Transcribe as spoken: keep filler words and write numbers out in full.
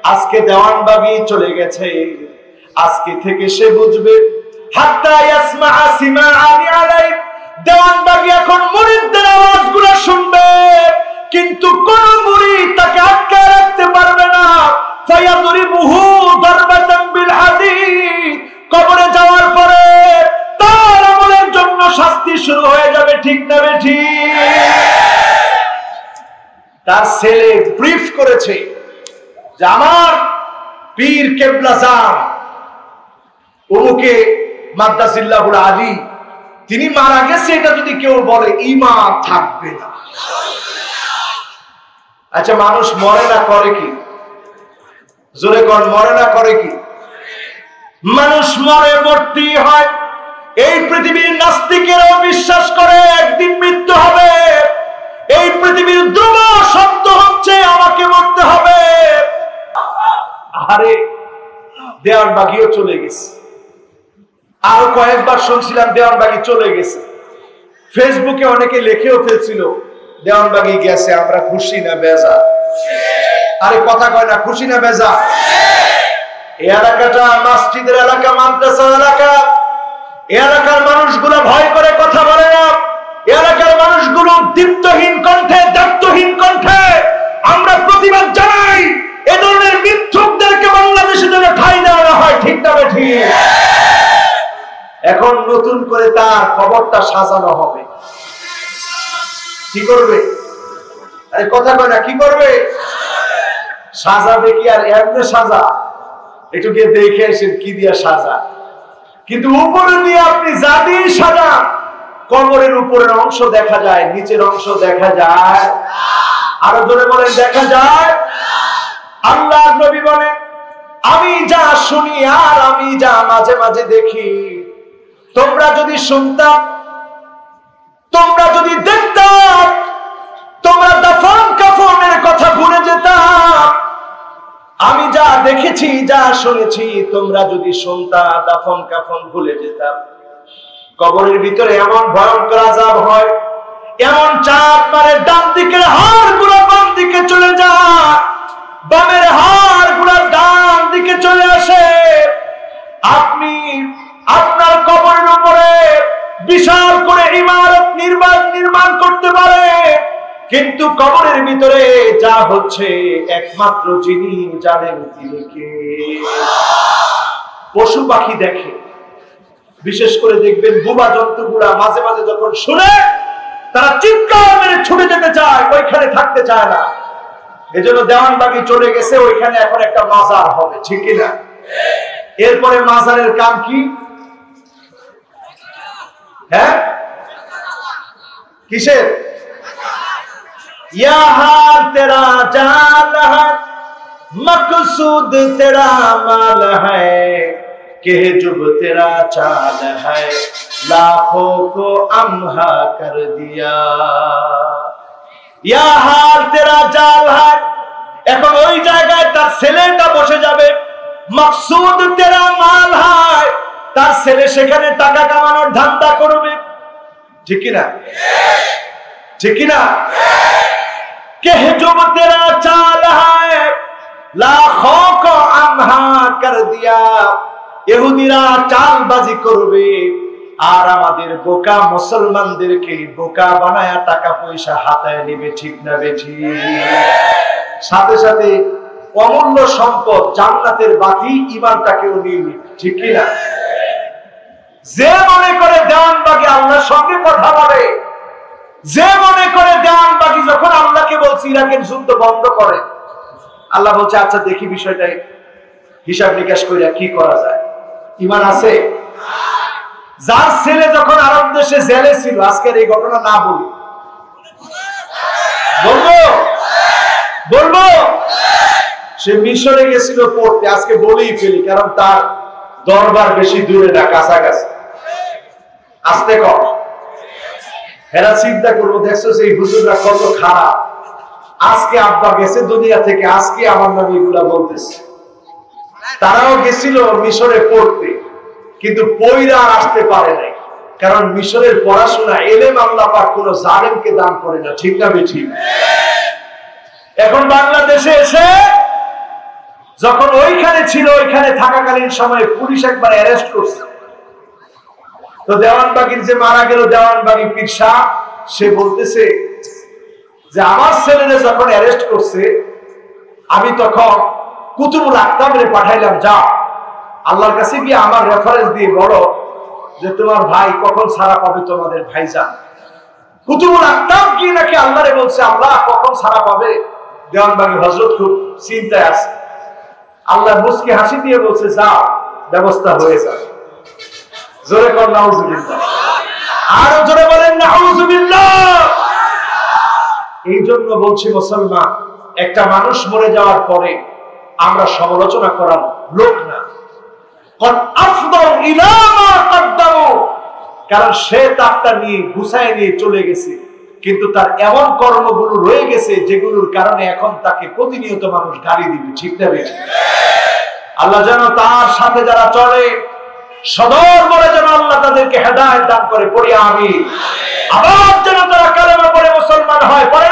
আজকে দেওয়ানবাগি চলে গেছে, আজকে থেকে সে বুঝবে হাত্তা ইয়াসমা সিমাআনি আলাই। দেওয়ানবাগি এখন মুরিদদের আওয়াজগুলো শুনবে, কিন্তু কোন মুরিদ তাকে আটকায় রাখতে পারবে না। ফায়াদরিবুহু দারবাতাম বিল হাদিদ। কবরে যাওয়ার পরে তার আমলের জন্য শাস্তি শুরু হয়ে যাবে, ঠিক না বেঠিক? তার ছেলে ব্রিফ করেছে যে আমার পীর কেবলা জান ওমুকে মাদ্দাজিল্লাহুল আলী তিনি মারা গেছে, এটা যদি কেউ বলে ঈমান থাকবে না। আচ্ছা, মানুষ মরে না করে কি? জোরে কোন মরে না করে কি? মানুষ মরে, মরতেই হয়। এই পৃথিবীর নাস্তিকেরাও বিশ্বাস করে একদিন মৃত্যু হবে। এই পৃথিবীর ধ্রুব সত্য হচ্ছে আমাকে মরতে হবে। আরে দেওয়ানবাগিও চলে গেছে। আরো কয়েকবার শুনছিলাম দেওয়ানবাগি চলে গেছে। ফেসবুকে অনেকে লিখেও ফেলছিল দেওয়ানবাগি গেছে, আমরা খুশি না বেজা? আরে কথা কয় না, খুশি না বেজা? এই এলাকাটা মসজিদের এলাকা, মাদ্রাসার এলাকা। এই এলাকার মানুষগুলো ভয় করে কথা বলে না। এই এলাকার মানুষগুলো দীপ্তহীন কণ্ঠে, দায়িত্বহীন কণ্ঠে আমরা প্রতিবাদ জানাই। এ ধরনের মিথ্যুকদেরকে বাংলাদেশে যেন ঠাঁই দেওয়া হয়, ঠিক না বেঠিক? এখন নতুন করে তার কবরটা সাজানো হবে। কি করবে? আরে কথা কয় না, কি করবে? সাজাবে কি? আর এমনি সাজা, একটু গিয়ে দেখে আসেন কি দিয়া সাজা। কিন্তু উপরে দিয়ে আপনি যা দিয়ে সাজান, কবরের উপরের অংশ দেখা যায়, নিচের অংশ দেখা যায়। আরো জোরে বলেন, দেখা যায়। আল্লাহর নবী বলেন, আমি যা শুনি আর আমি যা মাঝে মাঝে দেখি, তোমরা যদি শুনতাম, তোমরা যদি দেখতাম, তোমরা দাফন কাফনের কথা ভুলে যেতাম। আমি যা দেখেছি, যা শুনেছি, তোমরা যদি শুনতাম, দাফন কাফন ভুলে যেতাম। কবরের ভিতরে এমন ভয়ঙ্কর আযাব হয়, এমন চাপ মারে, ডান দিকের হাড় গুলো বাম দিকে চলে যায়, বামের হাড় গুলো ডান দিকে চলে আসে। আপনি আপনার কবরের উপরে বিশাল করে ইমারত নির্মাণ নির্মাণ করতে পারে, কিন্তু কবরের ভিতরে যা হচ্ছে একমাত্র যিনি জানেন তিনি কে। পশু পাখি দেখে, বিশেষ করে দেখবেন বোবা জন্তুগুলা মাঝে মাঝে যখন শুনে তারা চিৎকার মেরে ছুটে যেতে চায়, ওইখানে থাকতে চায় না। এজন্য দেওয়ানবাগি চলে গেছে, ওইখানে এখন একটা মাজার হবে, ঠিক কিনা? এরপরে মাজারের কাম কি? হ্যাঁ, কিসের? ইয়া হাল তেরা জাল হ্যায়, মকসুদ তেরা মাল হ্যায়, কে জুব তেরা চাল হ্যায়, লাখোं को अम्हा कर दिया। ইয়া হাল তেরা জাল হ্যায়, এখন ওই জায়গায় তার ছেলেটা বসে যাবে। মকসুদ তেরা মাল হ্যায়, তার ছেলে সেখানে টাকা কামানোর ধান্দা করবে, ঠিক কিনা? ঠিক কিনা? কে জুব তেরা চাল হ্যায়, লাখোं को अम्हा कर दिया। ইহুদিরা চালবাজি করবে আর আমাদের বোকা মুসলমানদেরকে বোকা বানায়া টাকা পয়সা হাতায় নেবে, ঠিক না বেঠিক? সাথে সাথে অমূল্য সম্পদ জান্নাতের বাতি ঈমানটাকেও নিয়ে নিবে, ঠিক কিনা? যে মনে করে দেওয়ানবাগি আল্লাহর সঙ্গে কথা বলে, যে মনে করে দেওয়ানবাগি যখন আল্লাহকে বলছে ইরাকের যুদ্ধ বন্ধ করে, আল্লাহ বলছে আচ্ছা দেখি বিষয়টা হিসাব নিকাশ করে কি করা যায়। ঈমান আছে? যার ছেলে যখন আরব দেশে জেলে ছিল, আজকের এই ঘটনা না বলি, বলবো বলবো সে মিশরে গেছিল পড়তে, আজকে বলেই ফেলি, কারণ তার দরবার বেশি দূরে না, কাছাকাছি। আসতে কম। এরা চিন্তা করবো, দেখছো সেই হুজুররা কত খারাপ। আজকে আব্বা গেছে দুনিয়া থেকে, আজকে আমার নামে এগুলা বলতেছে। তারাও গেছিল মিশরে পড়তে, কিন্তু পয়রা আর আসতে পারে নাই, কারণ মিশরের পড়াশোনা এলেম আল্লাহ পাক কোনো জালেমকে দান করে না, ঠিক না বেঠিক? এখন বাংলাদেশে এসে যখন ওইখানে ছিল ওইখানে থাকাকালীন সময়ে পুলিশ একবার অ্যারেস্ট করছে। তো দেওয়ানবাগির যে মারা গেল দেওয়ানবাগি পীর সাহেব, সে বলতেছে যে আমার ছেলেরে যখন অ্যারেস্ট করছে আমি তখন কুতুবুল আকতাবরে পাঠাইলাম, যা আল্লাহর কাছে গিয়ে আমার রেফারেন্স দিয়ে বলো যে তোমার ভাই কখন ছাড়া পাবে তোমাদের ভাইজান। কুতুবুল আকতাব গিয়ে নাকি আল্লাহরে বলছে আল্লাহ কখন ছাড়া পাবে। দেওয়ানবাগি হযরত খুব চিন্তায় আছে। আল্লাহ মুস্কি হাসি দিয়ে বলছে যাও, ব্যবস্থা হয়ে যাবে। জোরে কর নাউজুবিল্লাহ, আরো জোরে বলেন নাউজুবিল্লাহ। এই জন্য বলছি মুসলমান, একটা মানুষ মরে যাওয়ার পরে আমরা সমালোচনা করার লোক না, কারণ সে তারটা নিয়ে গুছায় নিয়ে চলে গেছে, কিন্তু তার এমন কর্মগুলো রয়ে গেছে যেগুলোর কারণে এখন তাকে প্রতিনিয়ত মানুষ গালি দিবে। ঠিক না বেঠিক? আল্লাহ যেন তার সাথে যারা চলে সদর বলে যেন আল্লাহ তাদেরকে হেদায়েত দান করে, পড়ি আমিন। আবার যেন তারা কালেমা পড়ে মুসলমান হয়, পড়ে